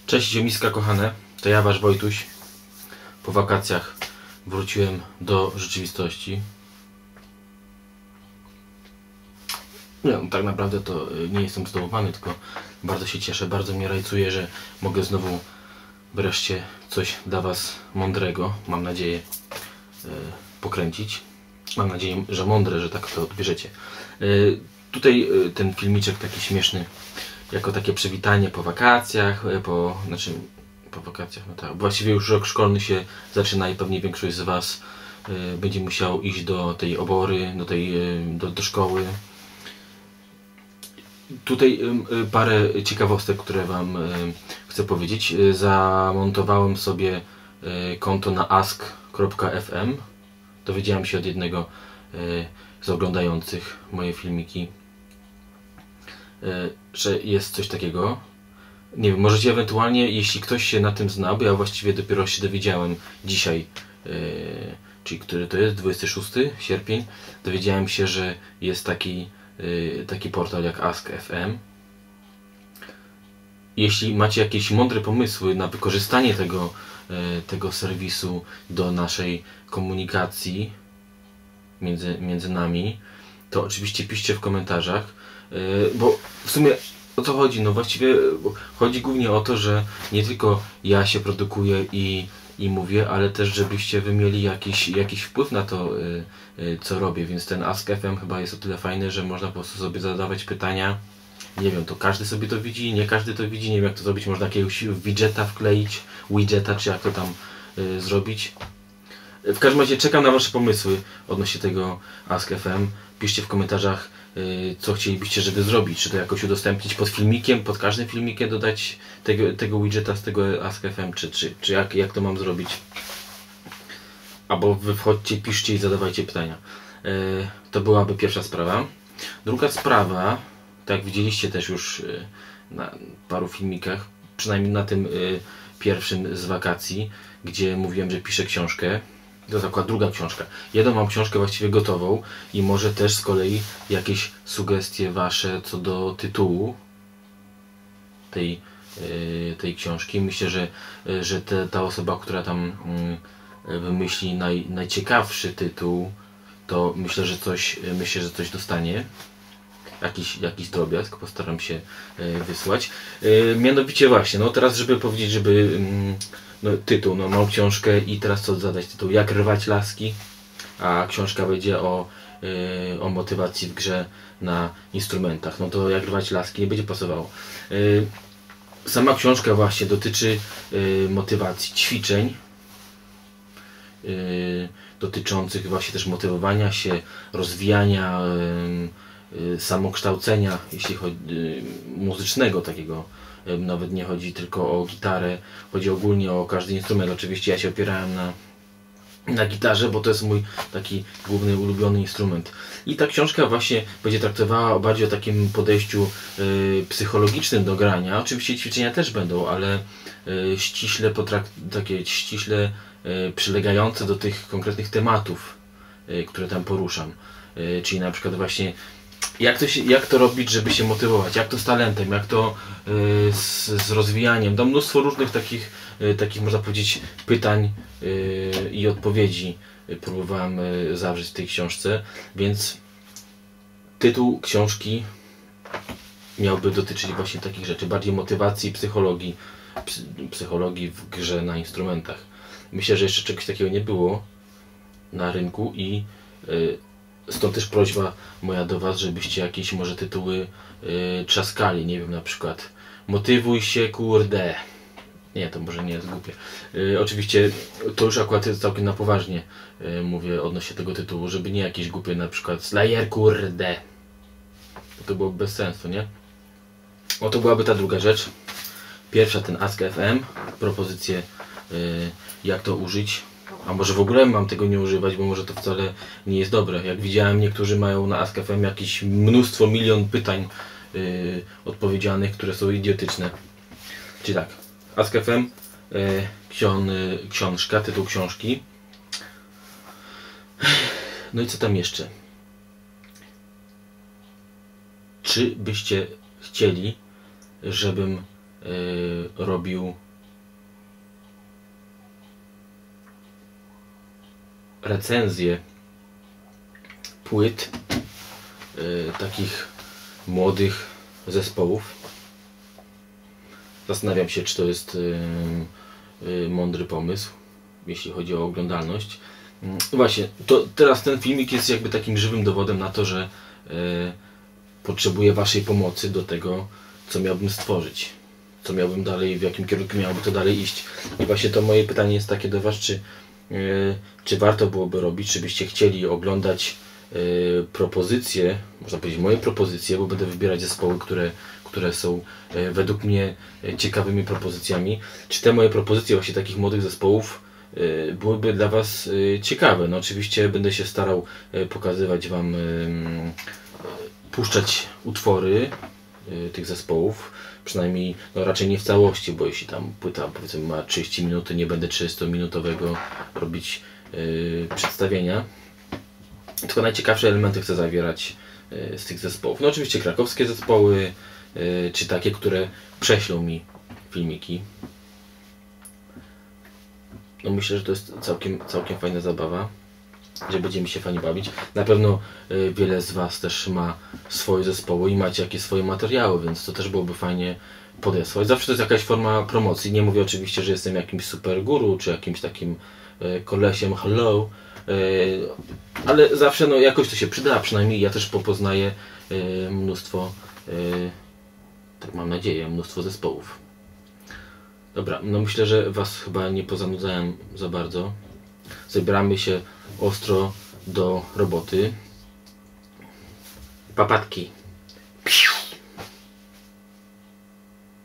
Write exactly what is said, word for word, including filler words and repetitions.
Cześć ziomiska kochane, to ja wasz Wojtuś. Po wakacjach wróciłem do rzeczywistości. Nie, no, tak naprawdę to nie jestem zdobowany, tylko bardzo się cieszę, bardzo mnie rajcuje, że mogę znowu wreszcie coś dla was mądrego, mam nadzieję, yy, pokręcić. Mam nadzieję, że mądre, że tak to odbierzecie. Yy, tutaj yy, ten filmiczek taki śmieszny, jako takie przywitanie po wakacjach, po, znaczy po wakacjach, no tak, właściwie już rok szkolny się zaczyna i pewnie większość z was y, będzie musiał iść do tej obory, do tej, y, do, do szkoły. Tutaj y, parę ciekawostek, które wam y, chcę powiedzieć. Y, zamontowałem sobie y, konto na ask kropka f m. Dowiedziałem się od jednego y, z oglądających moje filmiki, że jest coś takiego. Nie wiem, możecie ewentualnie, jeśli ktoś się na tym zna, bo ja właściwie dopiero się dowiedziałem dzisiaj, yy, czyli który to jest, dwudziesty szósty sierpień, dowiedziałem się, że jest taki, yy, taki portal jak ask kropka f m. Jeśli macie jakieś mądre pomysły na wykorzystanie tego, yy, tego serwisu do naszej komunikacji między, między nami, to oczywiście piszcie w komentarzach. Bo w sumie o co chodzi? No właściwie chodzi głównie o to, że nie tylko ja się produkuję i, i mówię, ale też żebyście wy mieli jakiś, jakiś wpływ na to, co robię, więc ten ask kropka f m chyba jest o tyle fajny, że można po prostu sobie zadawać pytania. Nie wiem, to każdy sobie to widzi, nie każdy to widzi, nie wiem jak to zrobić, można jakiegoś widgeta wkleić, widgeta, czy jak to tam y, zrobić. W każdym razie czekam na wasze pomysły odnośnie tego ask kropka f m. Piszcie w komentarzach, co chcielibyście, żeby zrobić. Czy to jakoś udostępnić pod filmikiem, pod każdym filmikiem dodać tego, tego widgeta z tego ask kropka f m, czy, czy, czy jak, jak to mam zrobić. Albo wy wchodźcie, piszcie i zadawajcie pytania. Yy, to byłaby pierwsza sprawa. Druga sprawa, tak jak widzieliście też już yy, na paru filmikach, przynajmniej na tym yy, pierwszym z wakacji, gdzie mówiłem, że piszę książkę. To jest akurat druga książka. Jedną mam książkę właściwie gotową i może też z kolei jakieś sugestie wasze co do tytułu tej, yy, tej książki. Myślę, że, yy, że te, ta osoba, która tam yy, wymyśli naj, najciekawszy tytuł, to myślę, że coś, yy, myślę, że coś dostanie. Jakiś, jakiś drobiazg, postaram się yy, wysłać. Yy, mianowicie właśnie, no teraz żeby powiedzieć, żeby yy, no, tytuł, no mam książkę i teraz co zadać tytuł? Jak rwać laski? A książka będzie o, yy, o motywacji w grze na instrumentach. No to jak rwać laski nie będzie pasowało. Yy, sama książka właśnie dotyczy yy, motywacji ćwiczeń yy, dotyczących właśnie też motywowania się, rozwijania, yy, yy, samokształcenia, jeśli chodzi yy, muzycznego takiego. Nawet nie chodzi tylko o gitarę, chodzi ogólnie o każdy instrument. Oczywiście ja się opierałem na, na gitarze, bo to jest mój taki główny, ulubiony instrument. I ta książka właśnie będzie traktowała bardziej o takim podejściu y, psychologicznym do grania. Oczywiście ćwiczenia też będą, ale y, ściśle, takie ściśle y, przylegające do tych konkretnych tematów, y, które tam poruszam. Y, czyli na przykład właśnie Jak to, się, jak to robić, żeby się motywować, jak to z talentem, jak to yy, z, z rozwijaniem. Tam mnóstwo różnych takich, yy, takich można powiedzieć, pytań yy, i odpowiedzi yy, próbowałem yy, zawrzeć w tej książce, więc tytuł książki miałby dotyczyć właśnie takich rzeczy, bardziej motywacji, psychologii, psy, psychologii w grze na instrumentach. Myślę, że jeszcze czegoś takiego nie było na rynku i yy, stąd też prośba moja do was, żebyście jakieś może tytuły yy, trzaskali, nie wiem, na przykład motywuj się, kurde. Nie, to może nie jest głupie. Yy, oczywiście to już akurat jest całkiem na poważnie yy, mówię odnośnie tego tytułu, żeby nie jakieś głupie, na przykład Slayer, kurde. To byłoby bez sensu, nie? O, to byłaby ta druga rzecz. Pierwsza, ten ask kropka f m, propozycje yy, jak to użyć. A może w ogóle mam tego nie używać, bo może to wcale nie jest dobre. Jak widziałem, niektórzy mają na ask kropka f m jakieś mnóstwo, milion pytań yy, odpowiedzianych, które są idiotyczne. Czyli tak, ask kropka f m, yy, ksion, yy, książka, tytuł książki. No i co tam jeszcze? Czy byście chcieli, żebym robił recenzję płyt takich młodych zespołów. Zastanawiam się, czy to jest mądry pomysł, jeśli chodzi o oglądalność. Właśnie, to teraz ten filmik jest jakby takim żywym dowodem na to, że potrzebuję Waszej pomocy do tego, co miałbym stworzyć, co miałbym dalej, w jakim kierunku miałoby to dalej iść. I właśnie to moje pytanie jest takie do Was, czy, yy, czy warto byłoby robić, czy byście chcieli oglądać yy, propozycje, można powiedzieć moje propozycje, bo będę wybierać zespoły, które, które są yy, według mnie yy, ciekawymi propozycjami. Czy te moje propozycje właśnie takich młodych zespołów yy, byłyby dla Was yy, ciekawe? No oczywiście będę się starał yy, pokazywać Wam, yy, puszczać utwory y, tych zespołów, przynajmniej no, raczej nie w całości, bo jeśli tam płyta powiedzmy ma trzydzieści minut, to nie będę trzydziestominutowego robić y, przedstawienia, tylko najciekawsze elementy chcę zawierać y, z tych zespołów. No oczywiście krakowskie zespoły, y, czy takie, które prześlą mi filmiki. No myślę, że to jest całkiem, całkiem fajna zabawa, że będziemy się fajnie bawić. Na pewno y, wiele z Was też ma swoje zespoły i macie jakieś swoje materiały, więc to też byłoby fajnie podesłać. Zawsze to jest jakaś forma promocji. Nie mówię oczywiście, że jestem jakimś super guru, czy jakimś takim y, kolesiem hello, y, ale zawsze no, jakoś to się przyda, przynajmniej ja też popoznaję y, mnóstwo, y, tak mam nadzieję, mnóstwo zespołów. Dobra, no myślę, że Was chyba nie pozanudzałem za bardzo. Zabieramy się ostro do roboty. Papatki. Piu.